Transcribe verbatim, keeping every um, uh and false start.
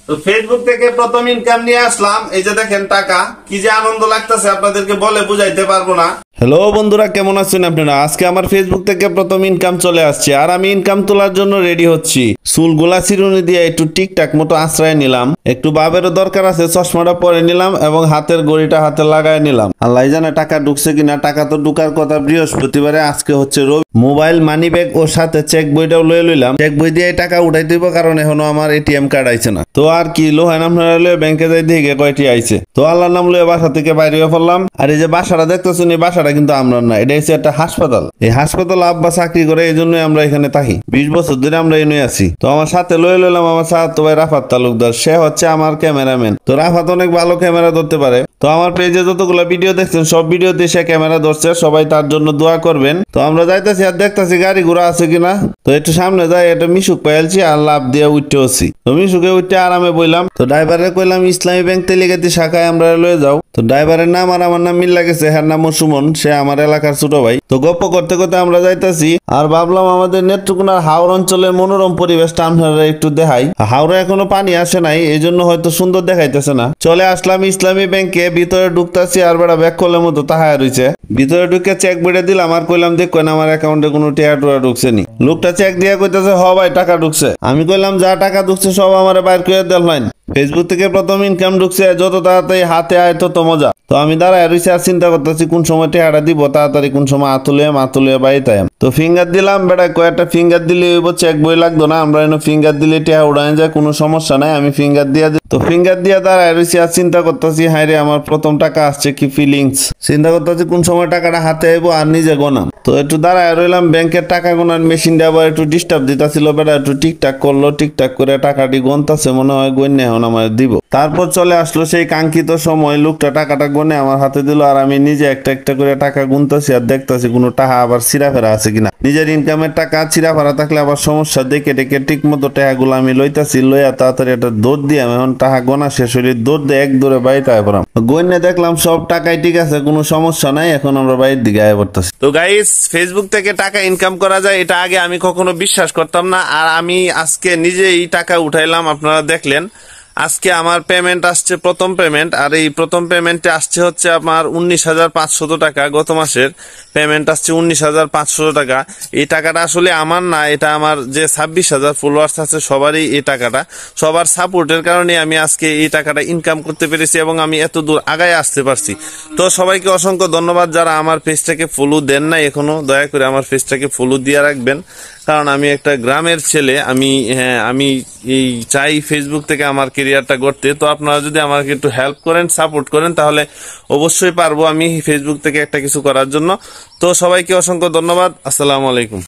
তো ফেসবুক থেকে প্রথম ইনকাম নিয়ে আসলাম, এই যে দেখেন টাকা, কি যে আনন্দ লাগতেছে আপনাদেরকে বলে বুঝাইতে পারবো না। হ্যালো বন্ধুরা, কেমন আছেন আপনারা? আজকে আমার ফেসবুক থেকে প্রথম ইনকাম চলে আসছে, আর আমি ইনকাম তোলার জন্য রেডি হচ্ছি। চুলগুলা চিরুনি দিয়ে একটু টিকটাক মতো আশ্রয় নিলাম, একটু বাবেরও দরকার আছে, চশমাটা পরে নিলাম এবং হাতের ঘড়িটা হাতে লাগাই নিলাম। আল্লাহ জানে টাকা ঢুকছে কিনা। টাকা তো ঢুকার কথা বৃহস্পতিবারে, আজকে হচ্ছে রবি। মোবাইল, মানি ব্যাগ ও সাথে চেক বইটাও লয়ে লইলাম। চেক বই দিয়ে টাকা উঠাই দিব, কারণ এখনো আমার এটিএম কার্ড আইছে না। তো আর কি লোহান আপনারা লয়ে ব্যাংকে যাই দেখে কয়টি আইছে। তো আল্লাহর নাম লয়ে বাসা থেকে বাইরে পড়লাম। আর এই যে বাসাটা দেখতেছেন, এই বাসাটা কিন্তু আমরা না, এটা হচ্ছে একটা হাসপাতাল। এই হাসপাতাল আব্বা চাকরি করে, এই জন্যই আমরা এখানে থাকি। বিশ বছর ধরে আমরা এনে আছি। তো আমার সাথে লয়ে লইলাম আমার সাথে ভাই রাফাত তালুকদার, সে হচ্ছে আমার ক্যামেরাম্যান। তো রাফাত অনেক ভালো ক্যামেরা ধরতে পারে। তো আমার পেজে যতগুলো ভিডিও দেখছেন সব ভিডিওতে সে ক্যামেরা ধরছে, সবাই তার জন্য দোয়া করবেন। তো আমরা যাইতেছি আর দেখতেছি গাড়ি ঘোড়া আছে কিনা। তো একটু সামনে যাই, এটা মিশুক পাইলছি আর লাভ দিয়ে উঠতে হচ্ছি। তো মিশুকে উঠতে আরামে বইলাম। তো ড্রাইভারে কইলাম ইসলামী ব্যাংক তেলিগাতি শাখায় আমরা লয়ে যাও। তো ড্রাইভারের নাম আর আমার নাম মিল লাগেছে, হ্যার নাম সুমন, সে আমার এলাকার ছোট ভাই। তো গপ্প করতে করতে আমরা যাইতাছি, আর ভাবলাম আমাদের নেত্রকোনার হাওড় অঞ্চলের মনোরম পরিবেশটা আপনারা একটু দেখাই। হাওড়ে এখনো পানি আসে নাই, এই জন্য হয়তো সুন্দর দেখাইতেছে না। চলে আসলাম ইসলামী ব্যাংকে, ভিতরে ঢুকতাছি আর বেড়া ব্যাক করলে মতো তাহায় রয়েছে। ভিতরে ঢুকে চেক বইটা দিলাম আর কইলাম দেখেন আমার অ্যাকাউন্টে কোনো টিয়া টুয়া ঢুকছে নি। লোকটা চেক দিয়ে কইতেছে হ ভাই টাকা ঢুকছে। আমি কইলাম যা টাকা ঢুকছে সব আমার বাইর করে দেন। ফেসবুক থেকে প্রথম ইনকাম ঢুকছে, যত তাড়াতাড়ি হাতে আয় তত মজা। তো আমি দাঁড়ায় রয়েছি আর চিন্তা করতেছি কোন সময় টেহাটা দিব, তাড়াতাড়ি কোন সময় আতুলে মাতুলে বাড়িতে। তো ফিঙ্গার দিলাম, বেটা কয়েকটা ফিঙ্গার দিলে চেক বই লাগতো না, আমরা এনে ফিঙ্গার দিলে টেহা উড়াই যায়, কোনো সমস্যা নাই। আমি ফিঙ্গার দিয়ে তো ফিঙ্গার দিয়ে দাঁড়ায় রয়েছি আর চিন্তা করতেছি হাই রে আমার প্রথম টাকা আসছে, কি ফিলিংস। চিন্তা করতেছি কোন সময় টাকাটা হাতে আইবো আর নিজে গোনাম। তো একটু দাঁড়ায় রইলাম, ব্যাংকের টাকা গোনার মেশিনটা আবার একটু ডিস্টার্ব দিতেছিল, বেটা একটু টিকটাক করলো, টিকটাক করে টাকাটি গনতাছে, মনে হয় গণ্য এখন আমার দিব। তারপর চলে আসলো সেই কাঙ্ক্ষিত সময়, লোকটা টাকাটা গনে আমার হাতে দিল, আর আমি নিজে একটা একটা করে টাকা গুনতাছি আর দেখতাছি কোনো টাকা আবার ছিঁড়াফেরা আছে কিনা। নিজের ইনকামের টাকা ছিঁড়াফেরা থাকলে আবার সমস্যা, দেখে দেখে ঠিক মতো টাকাগুলো আমি লইতাছি, লইয়া তাড়াতাড়ি একটা দৌড় দিয়ে আমি এখন টাকা গোনা শেষ হইলে দৌড় দিয়ে এক দৌড়ে বাড়িতে আয় পড়াম। গন্যে দেখলাম সব টাকাই ঠিক আছে, কোনো সমস্যা নাই, এখন আমরা বাড়ির দিকে আয় পড়তেছি। তো গাইস, ফেসবুক থেকে টাকা ইনকাম করা যায়, এটা আগে আমি কখনো বিশ্বাস করতাম না, আর আমি আজকে নিজে এই টাকা উঠাইলাম, আপনারা দেখলেন। আজকে আমার পেমেন্ট আসছে, প্রথম পেমেন্ট, আর এই প্রথম পেমেন্টে আসছে হচ্ছে আমার উনিশ হাজার পাঁচশত টাকা। গত মাসের পেমেন্ট আসছে উনিশ হাজার পাঁচশত টাকা। এই টাকাটা আসলে আমার না, এটা আমার যে ছাব্বিশ হাজার ফলোয়ার্স আছে সবারই এই টাকাটা, সবার সাপোর্টের কারণে আমি আজকে এই টাকাটা ইনকাম করতে পেরেছি এবং আমি এত দূর আগায় আসতে পারছি। তো সবাইকে অসংখ্য ধন্যবাদ। যারা আমার পেজটাকে ফলো দেন না এখনো, দয়া করে আমার পেজটাকে ফলো দিয়ে রাখবেন, কারণ আমি একটা গ্রামের ছেলে। আমি হ্যাঁ আমি এই চাই ফেসবুক থেকে আমার কেরিয়ারটা গড়তে। তো আপনারা যদি আমাকে একটু হেল্প করেন, সাপোর্ট করেন, তাহলে অবশ্যই পারবো আমি ফেসবুক থেকে একটা কিছু করার জন্য। তো সবাইকে অসংখ্য ধন্যবাদ। আসসালামু আলাইকুম।